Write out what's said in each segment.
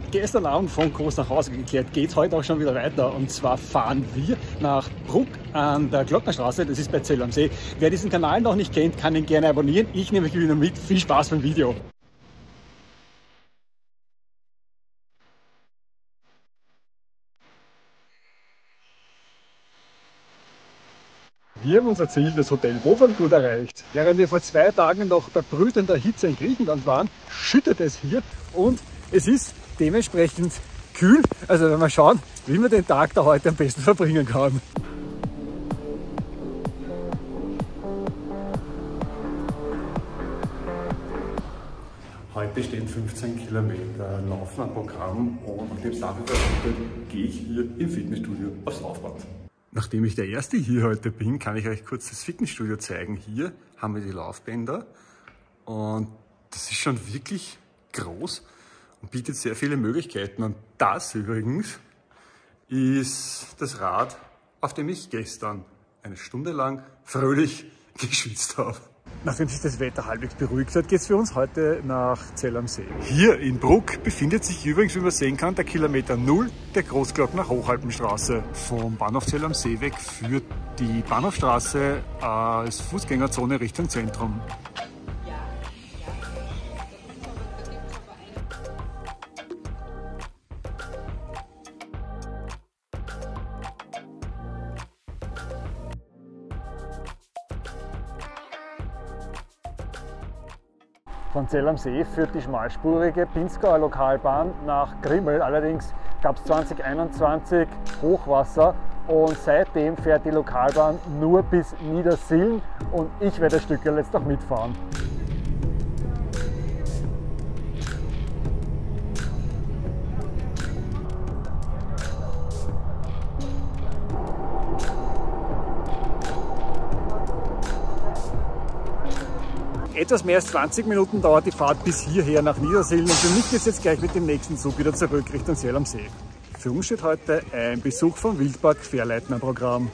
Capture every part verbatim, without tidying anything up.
gestern Abend von Kos nach Hause gekehrt, geht es heute auch schon wieder weiter. Und zwar fahren wir nach Bruck an der Glocknerstraße, das ist bei Zell am See. Wer diesen Kanal noch nicht kennt, kann ihn gerne abonnieren. Ich nehme euch wieder mit. Viel Spaß beim Video. Wir haben unser Ziel, das Hotel Bovengrund, erreicht. Während wir vor zwei Tagen noch bei brütender Hitze in Griechenland waren, schüttet es hier und es ist dementsprechend kühl. Also wenn wir schauen, wie man den Tag da heute am besten verbringen kann. Heute stehen fünfzehn Kilometer Laufen am Programm und nachdem es dafür verwendet, gehe ich hier im Fitnessstudio aufs Laufband. Nachdem ich der Erste hier heute bin, kann ich euch kurz das Fitnessstudio zeigen. Hier haben wir die Laufbänder und das ist schon wirklich groß und bietet sehr viele Möglichkeiten. Und das übrigens ist das Rad, auf dem ich gestern eine Stunde lang fröhlich geschwitzt habe. Nachdem sich das Wetter halbwegs beruhigt hat, geht es für uns heute nach Zell am See. Hier in Bruck befindet sich übrigens, wie man sehen kann, der Kilometer null der Großglockner Hochalpenstraße. Vom Bahnhof Zell am See weg führt die Bahnhofstraße als Fußgängerzone Richtung Zentrum. Von Zell am See führt die schmalspurige Pinzgauer Lokalbahn nach Grimmel. Allerdings gab es zwanzig einundzwanzig Hochwasser und seitdem fährt die Lokalbahn nur bis Niedersillen und ich werde das Stück jetzt noch mitfahren. Etwas mehr als zwanzig Minuten dauert die Fahrt bis hierher nach Niedersillen und für mich geht es jetzt gleich mit dem nächsten Zug wieder zurück Richtung Zell am See. Für uns steht heute ein Besuch vom Wildpark Fährleitner Programm.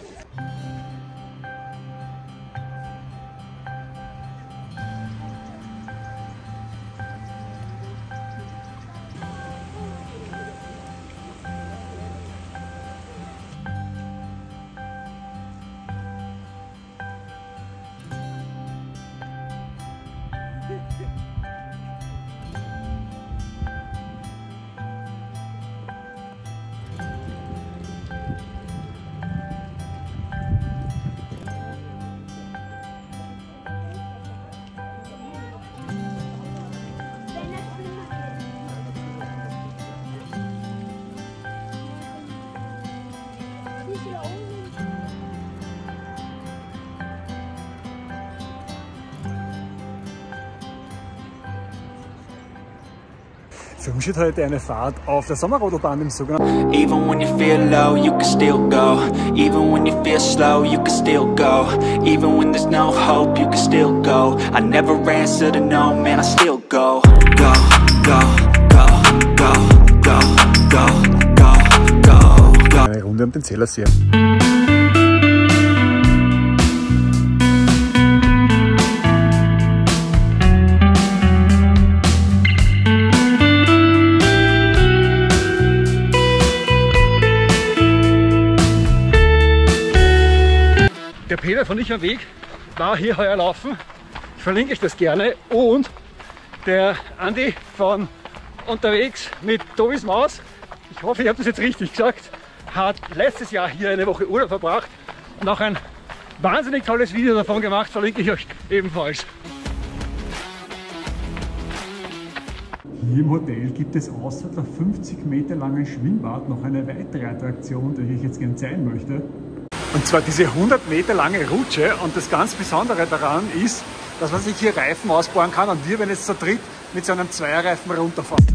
Für mich steht heute eine Fahrt auf der Sommerrodelbahn im sogenannten. Even when you feel low, you can still go. Even when you feel slow, you can still go. Even when there's no hope, you can still go. I never answer to no, man, I still go. Go, go, go, go, go, go, go, go, go. Eine Runde um den Zeller See. Der Peter von Ich am Weg war hier heuer laufen, ich verlinke euch das gerne, und der Andi von Unterwegs mit Tobis Maus, ich hoffe, ich habe das jetzt richtig gesagt, hat letztes Jahr hier eine Woche Urlaub verbracht und auch ein wahnsinnig tolles Video davon gemacht, verlinke ich euch ebenfalls. Hier im Hotel gibt es außer der fünfzig Meter langen Schwimmbad noch eine weitere Attraktion, die ich jetzt gerne zeigen möchte. Und zwar diese hundert Meter lange Rutsche, und das ganz Besondere daran ist, dass man sich hier Reifen ausbauen kann und wir werden jetzt zu dritt mit so einem Zweierreifen runterfahren.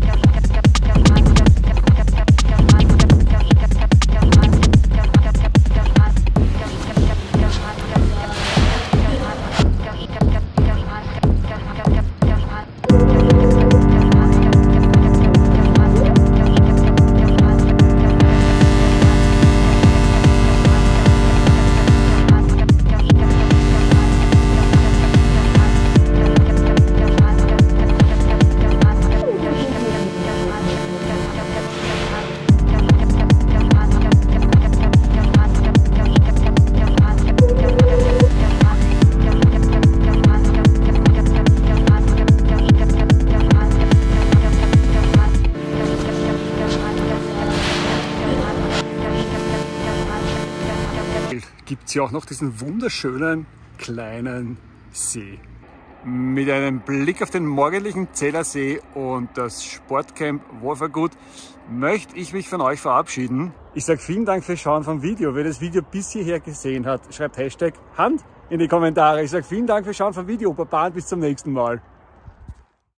gibt es ja auch noch diesen wunderschönen kleinen See. Mit einem Blick auf den morgendlichen Zellersee und das Sportcamp Wolfergut möchte ich mich von euch verabschieden. Ich sage vielen Dank fürs Schauen vom Video. Wer das Video bis hierher gesehen hat, schreibt Hashtag Hand in die Kommentare. Ich sage vielen Dank fürs Schauen vom Video. Baba und bis zum nächsten Mal.